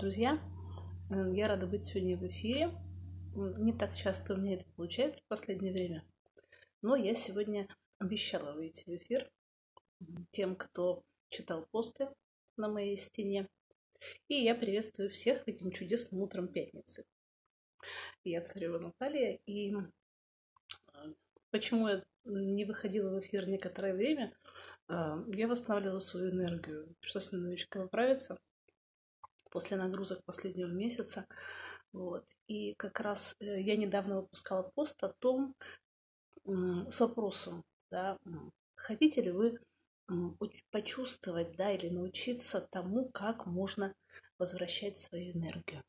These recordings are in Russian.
друзья! Я рада быть сегодня в эфире. Не так часто у меня это получается в последнее время, но я сегодня обещала выйти в эфир тем, кто читал посты на моей стене. И я приветствую всех этим чудесным утром пятницы. Я Царева Наталья, и почему я не выходила в эфир некоторое время, я восстанавливала свою энергию. Пришлось немножечко поправиться после нагрузок последнего месяца. Вот. И как раз я недавно выпускала пост о том, с вопросом, да, хотите ли вы почувствовать, да, или научиться тому, как можно возвращать свою энергию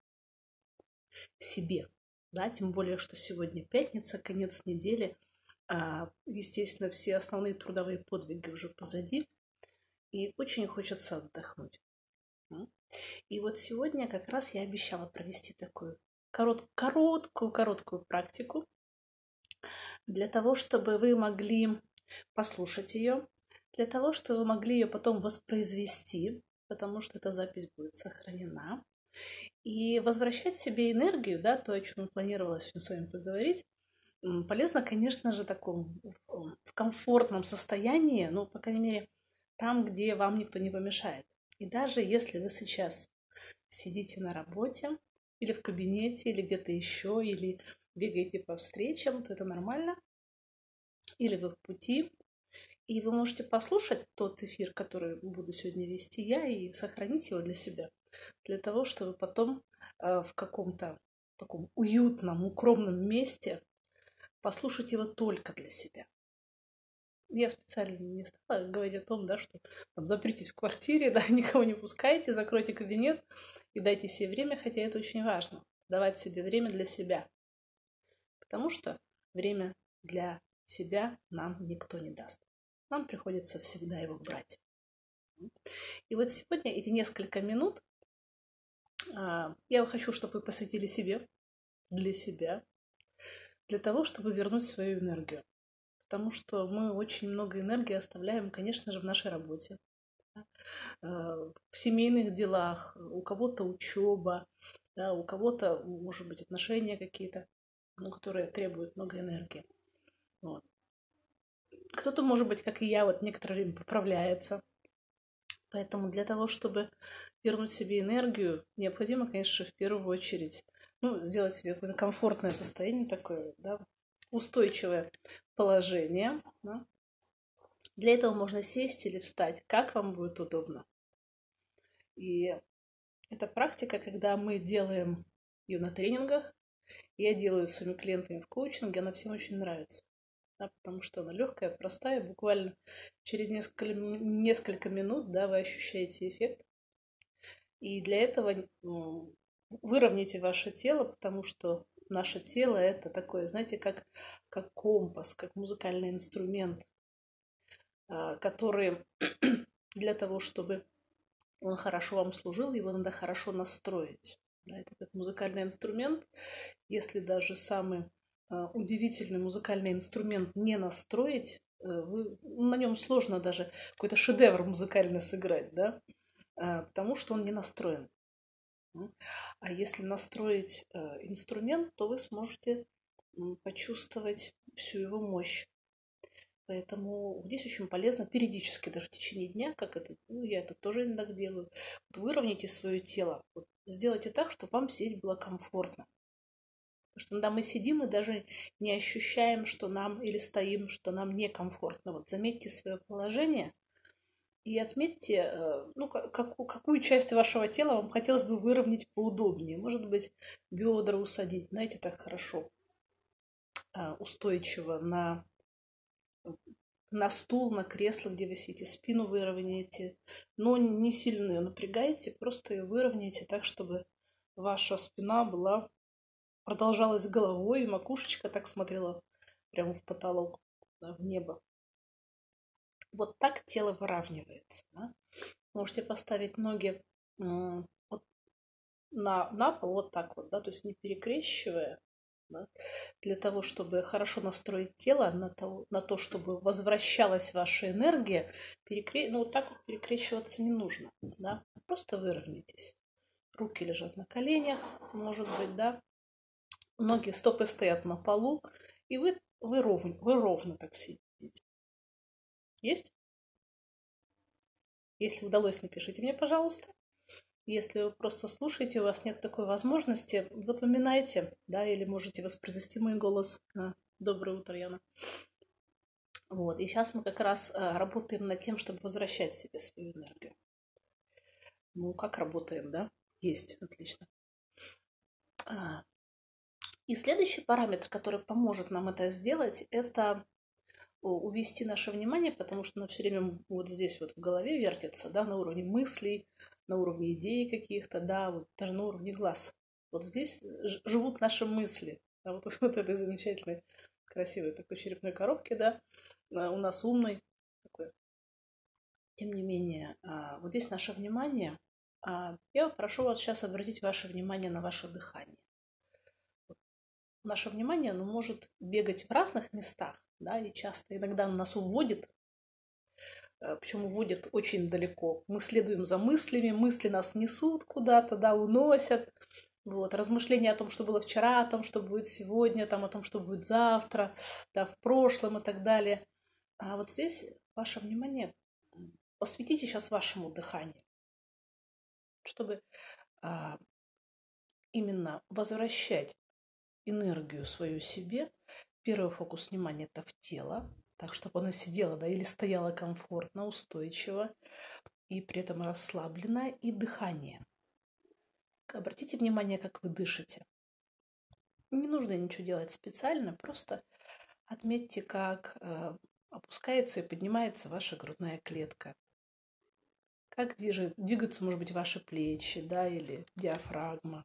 себе. Да, тем более, что сегодня пятница, конец недели. Естественно, все основные трудовые подвиги уже позади. И очень хочется отдохнуть. И вот сегодня как раз я обещала провести такую короткую практику для того, чтобы вы могли послушать ее, для того, чтобы вы могли ее потом воспроизвести, потому что эта запись будет сохранена. И возвращать себе энергию, да, то, о чем я планировала сегодня с вами поговорить, полезно, конечно же, в комфортном состоянии, ну, по крайней мере, там, где вам никто не помешает. И даже если вы сейчас сидите на работе, или в кабинете, или где-то еще, или бегаете по встречам, то это нормально. Или вы в пути, и вы можете послушать тот эфир, который буду сегодня вести я, и сохранить его для себя, для того, чтобы потом в каком-то таком уютном, укромном месте послушать его только для себя. Я специально не стала говорить о том, да, что там, запритесь в квартире, да, никого не пускайте, закройте кабинет и дайте себе время, хотя это очень важно, давать себе время для себя. Потому что время для себя нам никто не даст. Нам приходится всегда его брать. И вот сегодня эти несколько минут я хочу, чтобы вы посвятили себе, для себя, для того, чтобы вернуть свою энергию. Потому что мы очень много энергии оставляем, конечно же, в нашей работе, в семейных делах, у кого-то учеба, да, у кого-то, может быть, отношения какие-то, которые требуют много энергии. Вот. Кто-то, может быть, как и я, вот некоторое время поправляется. Поэтому для того, чтобы вернуть себе энергию, необходимо, конечно, в первую очередь сделать себе какое-то комфортное состояние такое, да, устойчивое положение. Да. Для этого можно сесть или встать, как вам будет удобно. И это практика, когда мы делаем ее на тренингах. Я делаю с своими клиентами в коучинге, она всем очень нравится. Да, потому что она легкая, простая, буквально через несколько минут, да, вы ощущаете эффект. И для этого выровняйте ваше тело, потому что наше тело это такое, знаете, как компас, как музыкальный инструмент, который для того, чтобы он хорошо вам служил, его надо хорошо настроить. Да, это как музыкальный инструмент. Если даже самый удивительный музыкальный инструмент не настроить, на нем сложно даже какой-то шедевр музыкальный сыграть, да, потому что он не настроен. А если настроить инструмент, то вы сможете почувствовать всю его мощь. Поэтому здесь очень полезно периодически, даже в течение дня, как это, я это тоже иногда делаю, выровняйте свое тело, сделайте так, чтобы вам сидеть было комфортно. Потому что когда мы сидим и даже не ощущаем, что нам, или стоим, что нам некомфортно. Вот заметьте свое положение и отметьте, какую часть вашего тела вам хотелось бы выровнять поудобнее. Может быть, бедра усадить, знаете, так хорошо, устойчиво на стул, на кресло, где вы сидите, спину выровняйте, но не сильно ее напрягайте, просто ее выровняйте так, чтобы ваша спина продолжалась головой, и макушечка так смотрела прямо в потолок, да, в небо. Вот так тело выравнивается. Да? Можете поставить ноги вот на пол, вот так вот, да, то есть не перекрещивая, да, для того, чтобы хорошо настроить тело на то, чтобы возвращалась ваша энергия, вот так вот перекрещиваться не нужно. Да? Просто выровняйтесь. руки лежат на коленях, может быть, да, ноги, стопы стоят на полу, и вы ровно так сидите. Есть? Если удалось, напишите мне, пожалуйста. Если вы просто слушаете, у вас нет такой возможности, запоминайте, да, или можете воспроизвести мой голос. Доброе утро, Яна. Вот, и сейчас мы как раз работаем над тем, чтобы возвращать себе свою энергию. Ну, как работаем, да? Есть, отлично. И следующий параметр, который поможет нам это сделать, это увести наше внимание, потому что оно все время вот здесь вот в голове вертится, да, на уровне мыслей, на уровне идей каких-то, да, вот даже на уровне глаз. Вот здесь живут наши мысли. А вот, вот этой замечательной, красивой такой черепной коробки, да, у нас умной такой. Тем не менее, вот здесь наше внимание. Я прошу вас сейчас обратить ваше внимание на ваше дыхание. Наше внимание, оно может бегать в разных местах, да, и часто иногда нас уводит, причем уводит очень далеко. Мы следуем за мыслями, мысли нас несут куда-то, да, уносят. Вот, размышления о том, что было вчера, о том, что будет сегодня, там, о том, что будет завтра, да, в прошлом и так далее. А вот здесь ваше внимание посвятите сейчас вашему дыханию, чтобы именно возвращать энергию свою себе. Первый фокус внимания – это в тело, так, чтобы оно сидело, да, или стояло комфортно, устойчиво, и при этом расслаблено, и дыхание. Обратите внимание, как вы дышите. Не нужно ничего делать специально, просто отметьте, как опускается и поднимается ваша грудная клетка. Как двигаются, может быть, ваши плечи, да, или диафрагма.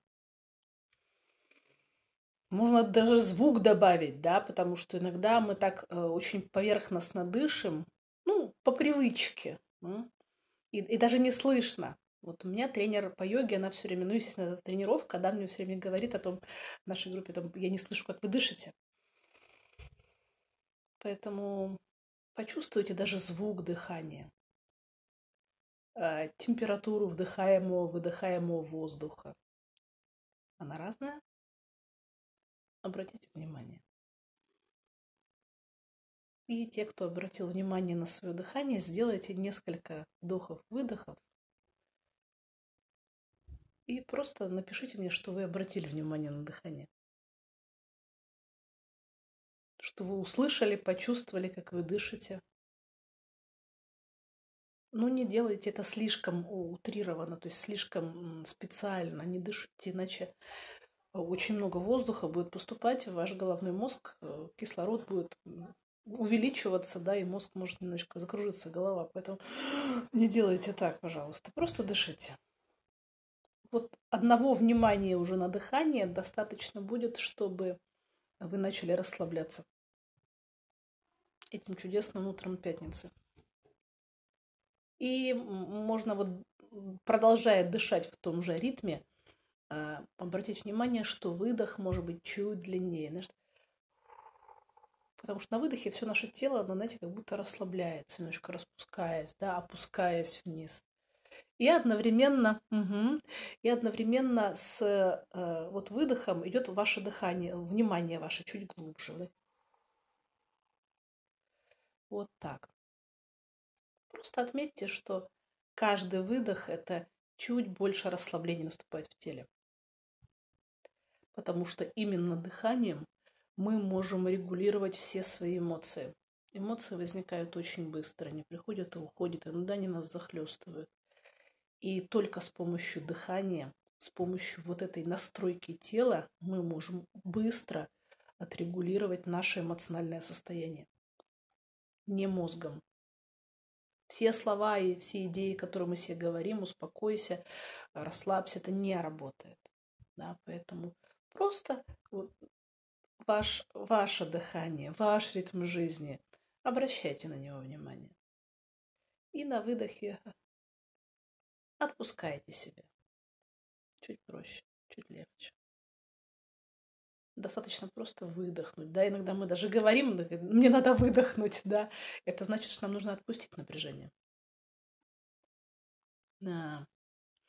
Можно даже звук добавить, да, потому что иногда мы так очень поверхностно дышим, ну, по привычке, и даже не слышно. Вот у меня тренер по йоге, она все время, ну, естественно, это тренировка, да, мне все время говорит о том, в нашей группе, там, я не слышу, как вы дышите. Поэтому почувствуйте даже звук дыхания, температуру вдыхаемого, выдыхаемого воздуха. Она разная? Обратите внимание. И те, кто обратил внимание на свое дыхание, сделайте несколько вдохов-выдохов. И просто напишите мне, что вы обратили внимание на дыхание. Что вы услышали, почувствовали, как вы дышите. Но не делайте это слишком утрированно, то есть слишком специально. Не дышите, иначе очень много воздуха будет поступать в ваш головной мозг, кислород будет увеличиваться, да, и мозг может немножечко закружиться, голова. Поэтому не делайте так, пожалуйста. Просто дышите. Вот одного внимания уже на дыхание достаточно будет, чтобы вы начали расслабляться этим чудесным утром пятницы. И можно вот, продолжая дышать в том же ритме, обратить внимание, что выдох может быть чуть длиннее. Знаешь, потому что на выдохе все наше тело, оно, знаете, как будто расслабляется, немножко распускаясь, да, опускаясь вниз. И одновременно с вот выдохом идет ваше дыхание, внимание ваше чуть глубже. Да? Вот так. Просто отметьте, что каждый выдох – это чуть больше расслабления наступает в теле. Потому что именно дыханием мы можем регулировать все свои эмоции. Эмоции возникают очень быстро, они приходят и уходят, иногда они нас захлестывают. И только с помощью дыхания, с помощью вот этой настройки тела мы можем быстро отрегулировать наше эмоциональное состояние. Не мозгом. Все слова и все идеи, которые мы себе говорим, успокойся, расслабься, это не работает. Да, поэтому просто вот ваше дыхание, ваш ритм жизни, обращайте на него внимание. И на выдохе отпускайте себя. Чуть проще, чуть легче. Достаточно просто выдохнуть. Да, иногда мы даже говорим, мне надо выдохнуть, да. Это значит, что нам нужно отпустить напряжение. Да.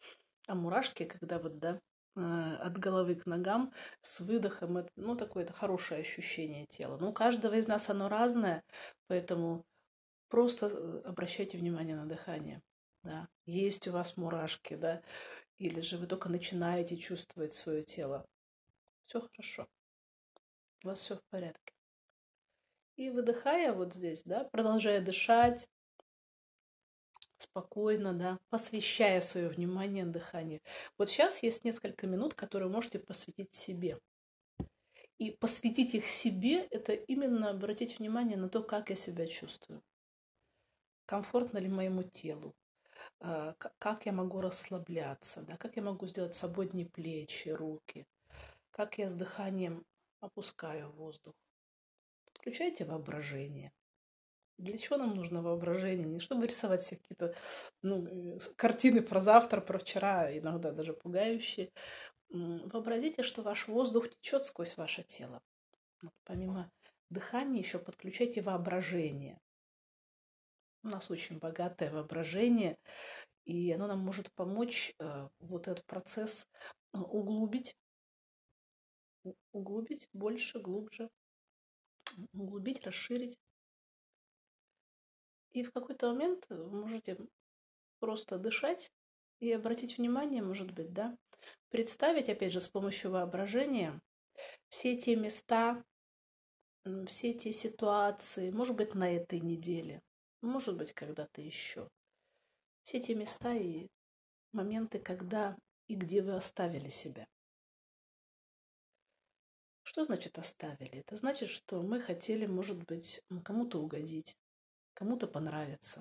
А мурашки, когда вот, да, от головы к ногам с выдохом, это, ну, такое это хорошее ощущение тела. Но у каждого из нас оно разное, поэтому просто обращайте внимание на дыхание. Да. Есть у вас мурашки, да, или же вы только начинаете чувствовать свое тело. Все хорошо, у вас все в порядке. И выдыхая вот здесь, да, продолжая дышать спокойно, да, посвящая свое внимание дыханию. Вот сейчас есть несколько минут, которые вы можете посвятить себе. И посвятить их себе– это именно обратить внимание на то, как я себя чувствую. Комфортно ли моему телу? Как я могу расслабляться? Да? Как я могу сделать свободнее плечи, руки? Как я с дыханием опускаю воздух? Подключайте воображение. Для чего нам нужно воображение? Не чтобы рисовать себе какие-то картины про завтра, про вчера, иногда даже пугающие. Вообразите, что ваш воздух течет сквозь ваше тело. Вот помимо дыхания еще подключайте воображение. У нас очень богатое воображение, и оно нам может помочь вот этот процесс углубить больше, глубже, углубить, расширить. И в какой-то момент вы можете просто дышать и обратить внимание, может быть, да, представить, опять же, с помощью воображения все те места, все те ситуации, может быть, на этой неделе, может быть, когда-то еще. Все те места и моменты, когда и где вы оставили себя. Что значит оставили? Это значит, что мы хотели, может быть, кому-то угодить, кому-то понравиться.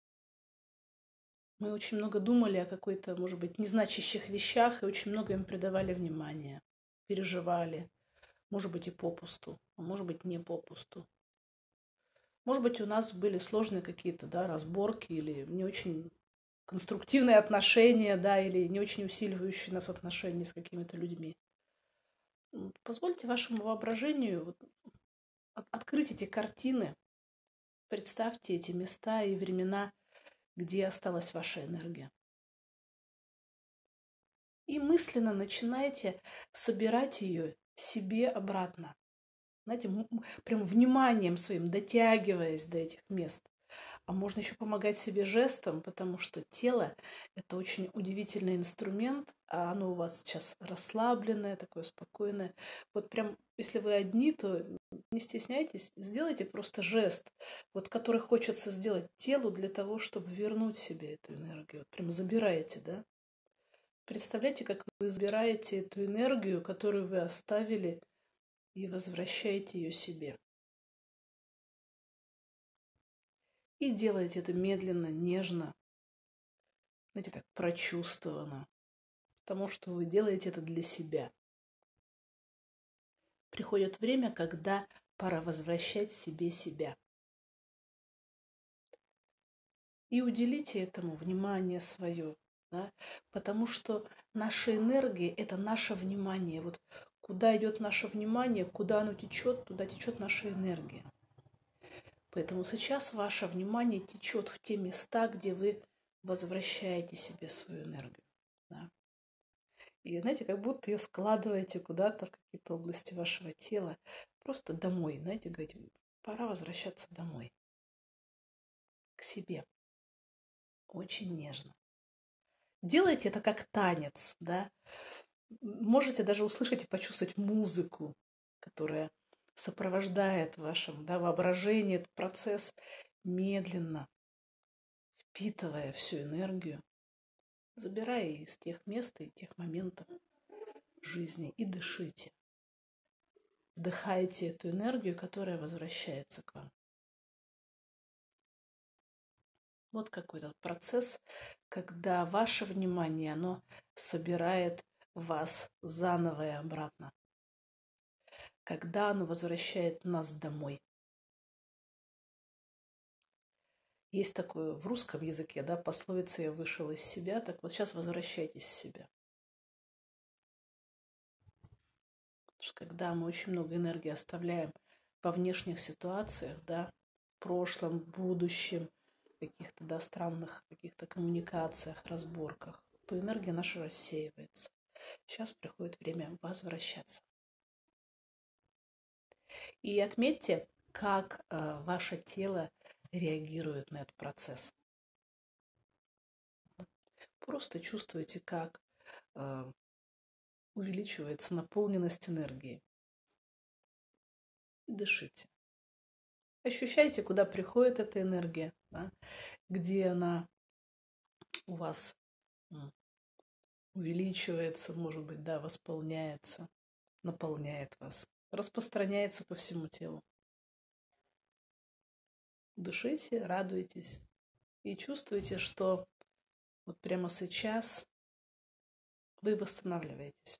Мы очень много думали о какой-то, может быть, незначащих вещах и очень много им придавали внимания, переживали, может быть, и попусту, а может быть, не попусту. Может быть, у нас были сложные какие-то, да, разборки или не очень конструктивные отношения, да, или не очень усиливающие нас отношения с какими-то людьми. Позвольте вашему воображению вот открыть эти картины, представьте эти места и времена, где осталась ваша энергия. И мысленно начинайте собирать ее себе обратно. Знаете, прям вниманием своим дотягиваясь до этих мест. А можно еще помогать себе жестом, потому что тело– это очень удивительный инструмент, а оно у вас сейчас расслабленное, такое спокойное. Вот прям, если вы одни, то не стесняйтесь, сделайте просто жест, вот который хочется сделать телу для того, чтобы вернуть себе эту энергию. Вот прям забираете, да? Представляете, как вы забираете эту энергию, которую вы оставили, и возвращаете ее себе. И делаете это медленно, нежно, знаете, так прочувствованно, потому что вы делаете это для себя. Приходит время, когда пора возвращать себе себя. И уделите этому внимание свое, да? Потому что наша энергия– это наше внимание. Вот куда идет наше внимание, куда оно течет, туда течет наша энергия. Поэтому сейчас ваше внимание течет в те места, где вы возвращаете себе свою энергию. Да? И знаете, как будто ее складываете куда-то в какие-то области вашего тела. Просто домой, знаете, говорите, пора возвращаться домой, к себе. Очень нежно. Делайте это как танец, да. Можете даже услышать и почувствовать музыку, которая сопровождает вашем, да, воображение, этот процесс медленно, впитывая всю энергию, забирая из тех мест и тех моментов жизни и дышите. Вдыхайте эту энергию, которая возвращается к вам. Вот какой-то процесс, когда ваше внимание, оно собирает вас заново и обратно. Когда оно возвращает нас домой. Есть такое в русском языке, да, пословица «я вышел из себя», так вот сейчас возвращайтесь в себя. Потому что когда мы очень много энергии оставляем во внешних ситуациях, да, в прошлом, в будущем, каких-то, да, странных каких-то коммуникациях, разборках, то энергия наша рассеивается. Сейчас приходит время возвращаться. И отметьте, как ваше тело реагирует на этот процесс. Просто чувствуйте, как увеличивается наполненность энергии. Дышите. Ощущайте, куда приходит эта энергия, да? Где она у вас увеличивается, может быть, да, восполняется, наполняет вас, распространяется по всему телу. Дышите, радуйтесь и чувствуйте, что вот прямо сейчас вы восстанавливаетесь.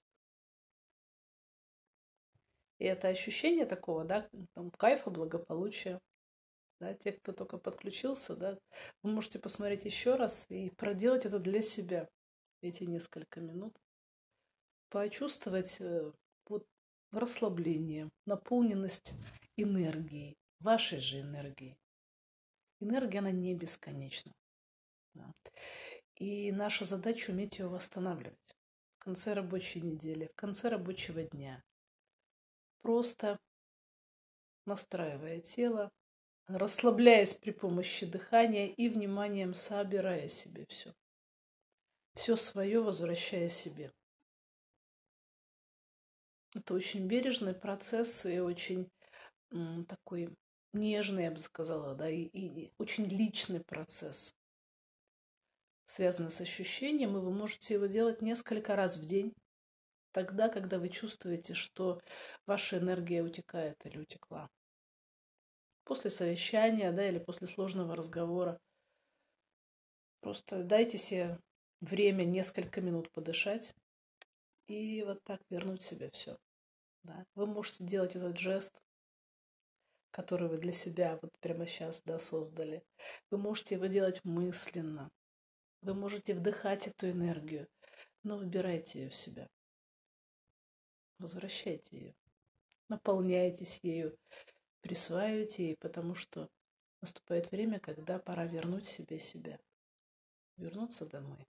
И это ощущение такого, да, там, кайфа, благополучия, да, те, кто только подключился, да, вы можете посмотреть еще раз и проделать это для себя эти несколько минут, почувствовать вот расслабление, наполненность энергией, вашей же энергией. Энергия, она не бесконечна. Да. И наша задача уметь ее восстанавливать в конце рабочей недели, в конце рабочего дня. Просто настраивая тело, расслабляясь при помощи дыхания и вниманием собирая себе все. Все свое возвращая себе. Это очень бережный процесс и очень такой нежный, я бы сказала, да, и очень личный процесс, связанный с ощущением, и вы можете его делать несколько раз в день, тогда, когда вы чувствуете, что ваша энергия утекает или утекла. После совещания, да, или после сложного разговора. Просто дайте себе время, несколько минут подышать и вот так вернуть себе все. Да. Вы можете делать этот жест, который вы для себя вот прямо сейчас, да, создали. Вы можете его делать мысленно. Вы можете вдыхать эту энергию, но выбирайте ее в себя. Возвращайте ее. Наполняйтесь ею, присваивайте ей, потому что наступает время, когда пора вернуть себе себя. Вернуться домой.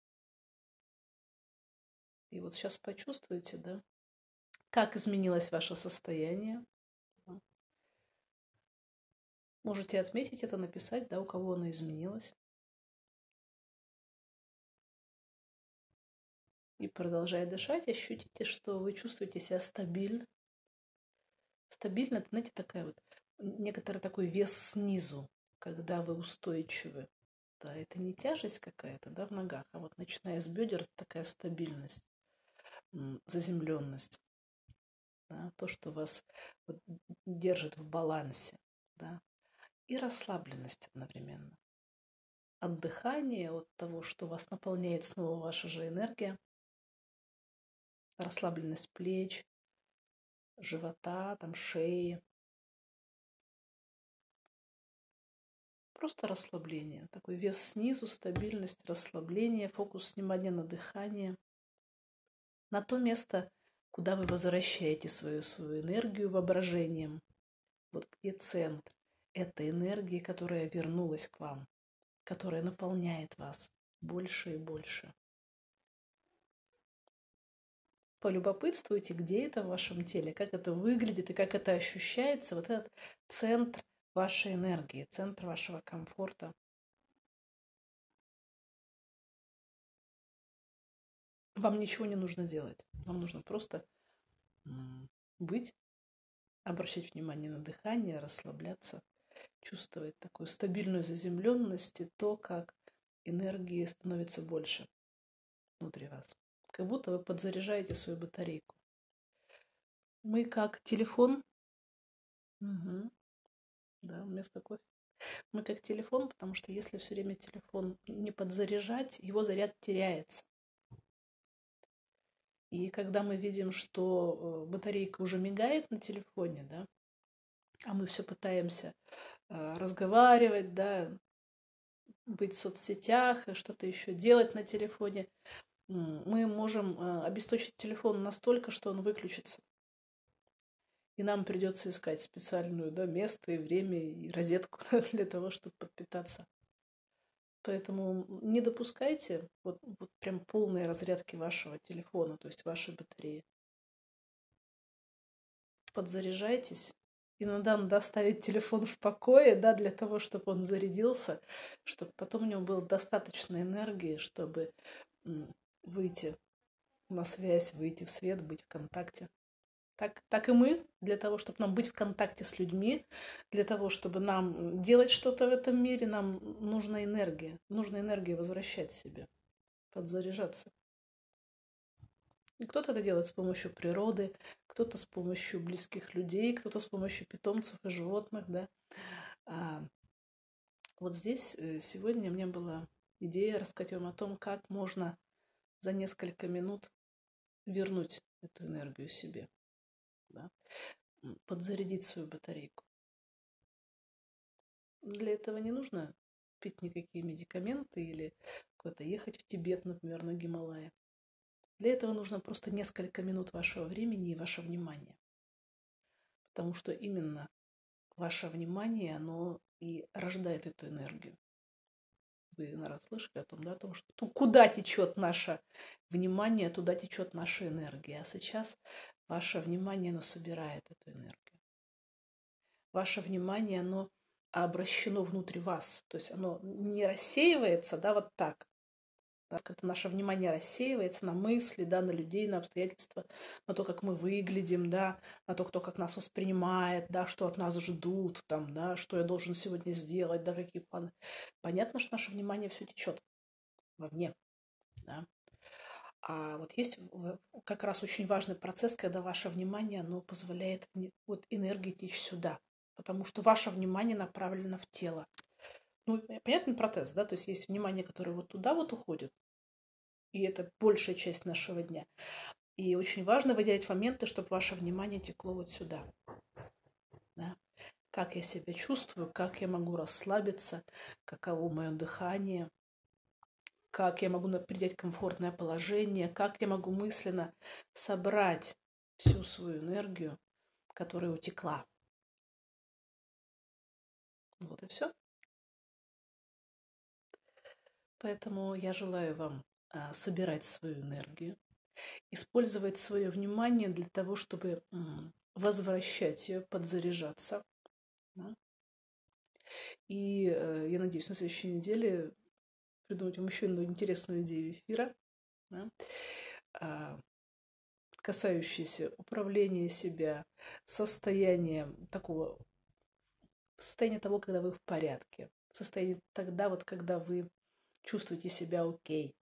И вот сейчас почувствуйте, да, как изменилось ваше состояние. Можете отметить это, написать, да, у кого оно изменилось. И продолжая дышать, ощутите, что вы чувствуете себя стабильно. Стабильно, это, знаете, такая вот, некоторый такой вес снизу, когда вы устойчивы. Да, это не тяжесть какая-то, да, в ногах, а вот начиная с бедер, такая стабильность, заземленность. Да, то, что вас вот держит в балансе, да, и расслабленность одновременно. От дыхания, от того, что вас наполняет снова ваша же энергия, расслабленность плеч, живота, там, шеи. Просто расслабление. Такой вес снизу, стабильность, расслабление, фокус внимания на дыхание. На то место, куда вы возвращаете свою энергию воображением. Вот где центр этой энергии, которая вернулась к вам, которая наполняет вас больше и больше. Полюбопытствуйте, где это в вашем теле, как это выглядит и как это ощущается, вот этот центр вашей энергии, центр вашего комфорта. Вам ничего не нужно делать. Вам нужно просто быть, обращать внимание на дыхание, расслабляться, чувствовать такую стабильную заземленность и то, как энергии становится больше внутри вас. Как будто вы подзаряжаете свою батарейку. Мы как телефон. Угу. Да, вместо кофе. Мы как телефон, потому что если все время телефон не подзаряжать, его заряд теряется. И когда мы видим, что батарейка уже мигает на телефоне, да, а мы все пытаемся разговаривать, да, быть в соцсетях, что-то еще делать на телефоне, мы можем обесточить телефон настолько, что он выключится. И нам придется искать специальную, да, место и время, и розетку для того, чтобы подпитаться. Поэтому не допускайте вот прям полной разрядки вашего телефона, то есть вашей батареи. Подзаряжайтесь. Иногда надо оставить телефон в покое, да, для того, чтобы он зарядился, чтобы потом у него было достаточно энергии, чтобы выйти на связь, выйти в свет, быть в контакте. Так и мы, для того, чтобы нам быть в контакте с людьми, для того, чтобы нам делать что-то в этом мире, нам нужна энергия. Нужно энергию возвращать себе, подзаряжаться. И кто-то это делает с помощью природы, кто-то с помощью близких людей, кто-то с помощью питомцев и животных, да. А вот здесь сегодня у меня была идея рассказать вам о том, как можно за несколько минут вернуть эту энергию себе, да, подзарядить свою батарейку. Для этого не нужно пить никакие медикаменты или куда-то ехать в Тибет, например, на Гималайи. Для этого нужно просто несколько минут вашего времени и ваше внимание. Потому что именно ваше внимание, оно и рождает эту энергию. Вы, наверное, слышали о том, да, о том, что куда течет наше внимание, туда течет наша энергия. А сейчас ваше внимание, оно собирает эту энергию. Ваше внимание, оно обращено внутрь вас. То есть оно не рассеивается, да, вот так. Да, как-то наше внимание рассеивается на мысли, да, на людей, на обстоятельства, на то, как мы выглядим, да, на то, кто как нас воспринимает, да, что от нас ждут, там, да, что я должен сегодня сделать, да, какие планы. Понятно, что наше внимание все течет вовне, да. А вот есть как раз очень важный процесс, когда ваше внимание, оно позволяет вот энергии течь сюда, потому что ваше внимание направлено в тело. Ну, понятный процесс, да, то есть есть внимание, которое вот туда вот уходит, и это большая часть нашего дня. И очень важно выделять моменты, чтобы ваше внимание текло вот сюда. Да? Как я себя чувствую, как я могу расслабиться, каково мое дыхание, как я могу принять комфортное положение, как я могу мысленно собрать всю свою энергию, которая утекла. Вот и все. Поэтому я желаю вам собирать свою энергию, использовать свое внимание для того, чтобы возвращать ее, подзаряжаться. Да? И я надеюсь, на следующей неделе придумать вам еще одну интересную идею эфира, да, касающуюся управления себя, состояния того, когда вы в порядке, состояние тогда, вот, когда вы чувствуете себя окей.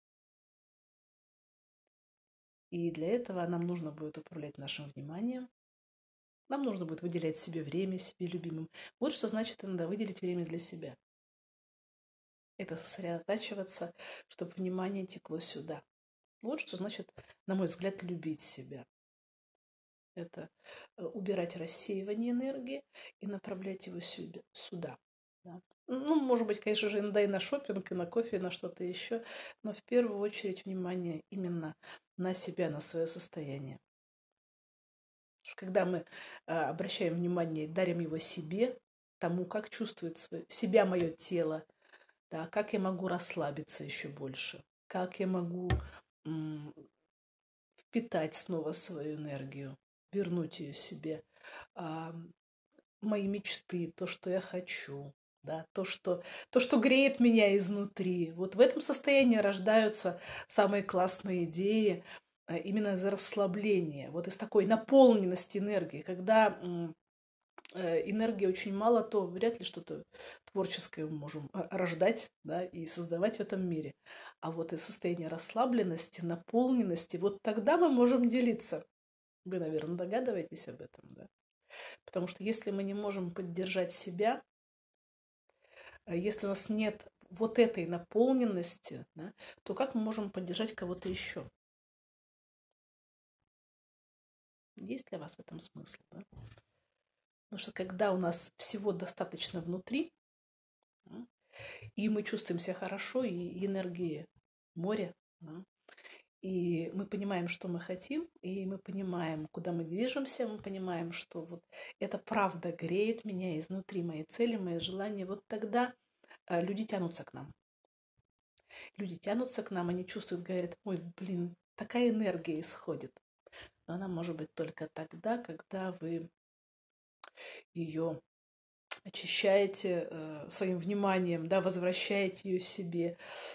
И для этого нам нужно будет управлять нашим вниманием, нам нужно будет выделять себе время, себе любимым. Вот что значит иногда выделить время для себя. Это сосредотачиваться, чтобы внимание текло сюда. Вот что значит, на мой взгляд, любить себя. Это убирать рассеивание энергии и направлять его сюда. Да. Ну, может быть, конечно же, иногда и на шопинг, и на кофе, и на что-то еще, но в первую очередь внимание именно на себя, на свое состояние. Потому что когда мы обращаем внимание, дарим его себе, тому, как чувствует себя мое тело, да, как я могу расслабиться еще больше, как я могу впитать снова свою энергию, вернуть ее себе, мои мечты, то, что я хочу, да, то, что греет меня изнутри. Вот в этом состоянии рождаются самые классные идеи, именно из-за расслабления, вот из такой наполненности энергии. Когда энергии очень мало, то вряд ли что-то творческое мы можем рождать, да, и создавать в этом мире. А вот из состояния расслабленности, наполненности, вот тогда мы можем делиться. Вы, наверное, догадываетесь об этом, да? Потому что если мы не можем поддержать себя, если у нас нет вот этой наполненности, да, то как мы можем поддержать кого-то еще? Есть для вас в этом смысл? Да? Потому что когда у нас всего достаточно внутри, да, и мы чувствуем себя хорошо, и энергии море, да, и мы понимаем, что мы хотим, и мы понимаем, куда мы движемся, мы понимаем, что вот это правда греет меня изнутри, мои цели, мои желания, вот тогда люди тянутся к нам. Люди тянутся к нам, они чувствуют, говорят, ой, блин, такая энергия исходит. Но она может быть только тогда, когда вы ее очищаете своим вниманием, да, возвращаете ее себе,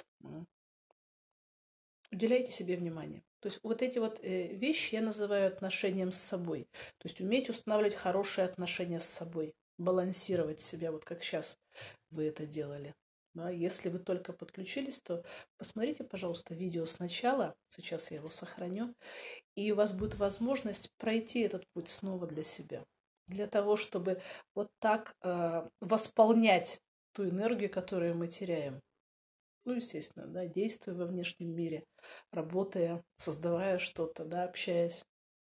уделяйте себе внимание. То есть вот эти вот вещи я называю отношением с собой. То есть уметь устанавливать хорошие отношения с собой, балансировать себя, вот как сейчас вы это делали. Да, если вы только подключились, то посмотрите, пожалуйста, видео сначала. Сейчас я его сохраню. И у вас будет возможность пройти этот путь снова для себя. Для того, чтобы вот так восполнять ту энергию, которую мы теряем. Ну, естественно, да, действуя во внешнем мире, работая, создавая что-то, да, общаясь.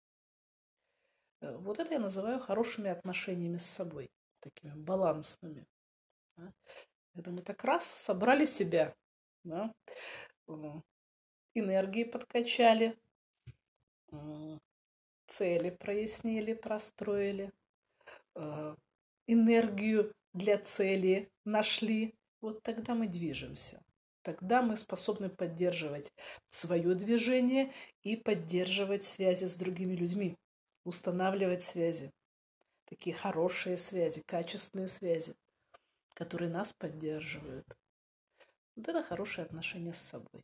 Вот это я называю хорошими отношениями с собой, такими балансными. Да. Это мы так раз собрали себя, да, энергии подкачали, цели прояснили, простроили, энергию для цели нашли. Вот тогда мы движемся. Тогда мы способны поддерживать свое движение и поддерживать связи с другими людьми, устанавливать связи, такие хорошие связи, качественные связи, которые нас поддерживают. Вот это хорошие отношения с собой.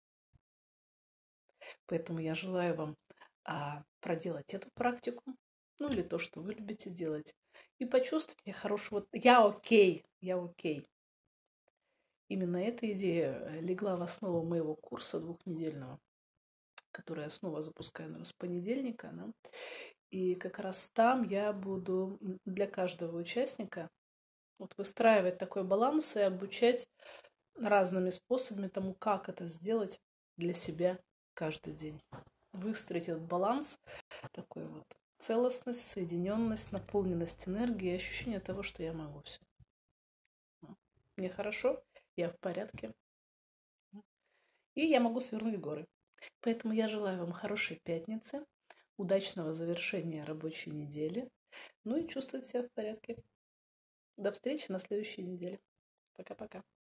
Поэтому я желаю вам проделать эту практику, ну или то, что вы любите делать, и почувствуйте хорошего «я окей», «я окей». Именно эта идея легла в основу моего курса двухнедельного, который я снова запускаю, наверное, с понедельника. Да? И как раз там я буду для каждого участника вот выстраивать такой баланс и обучать разными способами тому, как это сделать для себя каждый день. Выстроить этот баланс, такой вот целостность, соединенность, наполненность энергии и ощущение того, что я могу все. Мне хорошо, я в порядке, и я могу свернуть горы. Поэтому я желаю вам хорошей пятницы, удачного завершения рабочей недели, ну и чувствовать себя в порядке. До встречи на следующей неделе. Пока-пока.